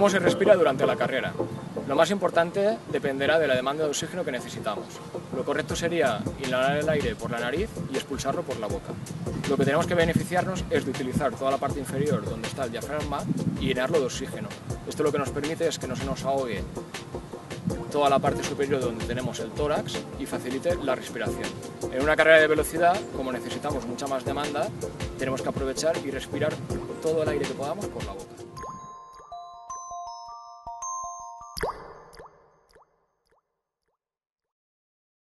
¿Cómo se respira durante la carrera? Lo más importante dependerá de la demanda de oxígeno que necesitamos. Lo correcto sería inhalar el aire por la nariz y expulsarlo por la boca. Lo que tenemos que beneficiarnos es de utilizar toda la parte inferior donde está el diafragma y llenarlo de oxígeno. Esto lo que nos permite es que no se nos ahogue toda la parte superior donde tenemos el tórax y facilite la respiración. En una carrera de velocidad, como necesitamos mucha más demanda, tenemos que aprovechar y respirar todo el aire que podamos por la boca.